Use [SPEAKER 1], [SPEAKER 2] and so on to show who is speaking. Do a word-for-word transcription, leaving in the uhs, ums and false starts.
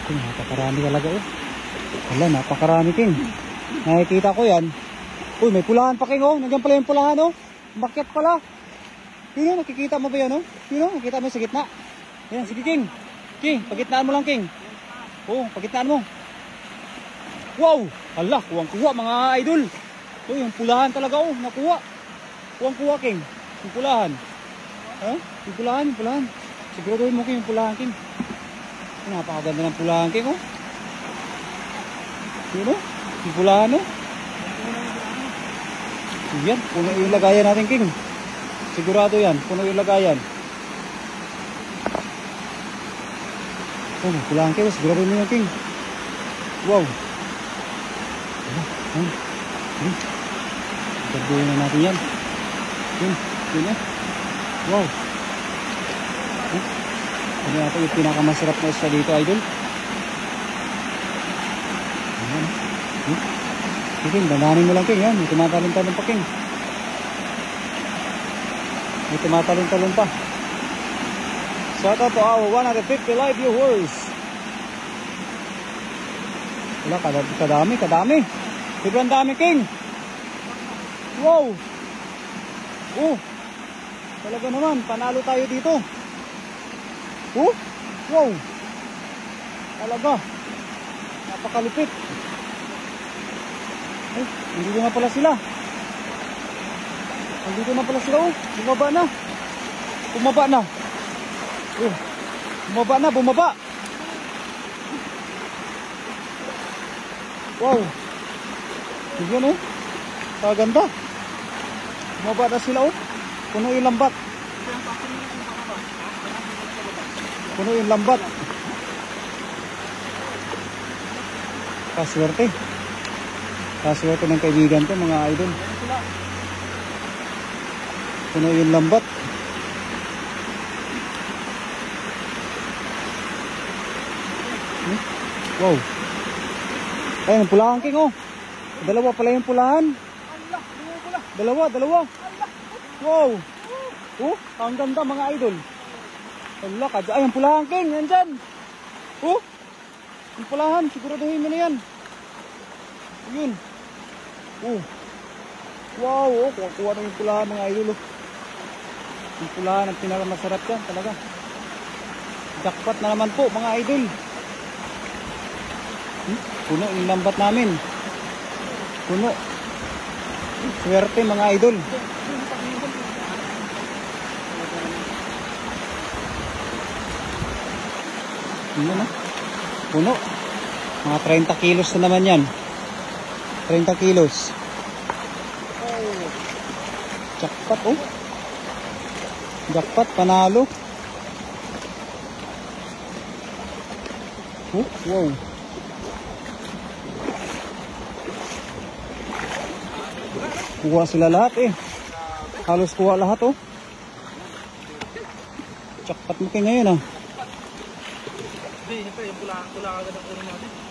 [SPEAKER 1] King, napakarami talaga oh. Wala, napakarami King. Nakikita ko yan. Uy, may pulahan pa King oh. Nandiyan pala yung pulahan oh. Bakit pala? Yun oh, nakikita mo ba yan oh? Yun oh, nakikita mo sa gitna. Yan, sige King. King, pagitnaan mo lang King. Oh, pagitnaan mo. Wow! Hala, kuwang-kuwa mga idol. Uy, yung pulahan talaga oh, nakuha. Kuwang-kuwa King. Yung pulahan. Ha? Huh? Yung pulahan, yung pulahan. Siguraduhin mo King, yung pulahan King. Napakaganda ng pulahan King oh. Yun oh, yung pulahan oh. Yan, puno yung lagayan natin King. Sigurado yan, puno yung lagayan. Oh, may pulahan King, siguraduhin mo yan King. Wow. Ayun, ayun. Siguraduhin na natin yan. Yun, yun eh. Wow. Ano natin yung pinakamasarap na isda dito idol. Ayan. Hmm? King, dandanin mo lang King. Yan. May tumatalon-talon pa King. May tumatalon-talon pa. Shout out to our one hundred fifty live viewers. Wala, kadami, kadami. Sobrang dami King. Wow. Oh. Talaga naman, panalo tayo dito. Oh, wow. Talaga. Napakalupit. Ay, nandito na pala sila. Nandito na pala sila oh. Bumaba na. Bumaba na. Oh. Bumaba na, bumaba. Wow. Tignan oh. Kaganda. Bumaba na sila oh. Puno yung lambat. Puno yung lambat. Kaswerte. Kaswerte ng kaibigan ko mga idol. Puno yung lambat. Hmm? Wow. Ayun, ang pulahan King oh. Dalawa pala yung pulahan. Dalawa, dalawa. Wow. Oh, ang ganda mga idol. Wala ka. Ay, ang pulahan King. Nandyan. Oh. Ang pulahan. Siguraduhin mo na yan. Ayun. Oh. Wow. Oh, kuha-kuha na yung pulahan mga idol. Oh. Yung pulahan ang pinakamasarap yan talaga. Jackpot na naman po mga idol. Hmm? Puno yung lambat namin. Puno. Swerte mga idol. Ano na? Puno. Mga thirty kilos na naman yan. thirty kilos. Oh. Jackpot oh. Jackpot, panalo. Oh, wow. Kuha sila lahat eh. Halos kuha lahat oh. Jackpot mo kayo ngayon ah.
[SPEAKER 2] Hindi, siyempre yung pula, pula agad ang ulo natin.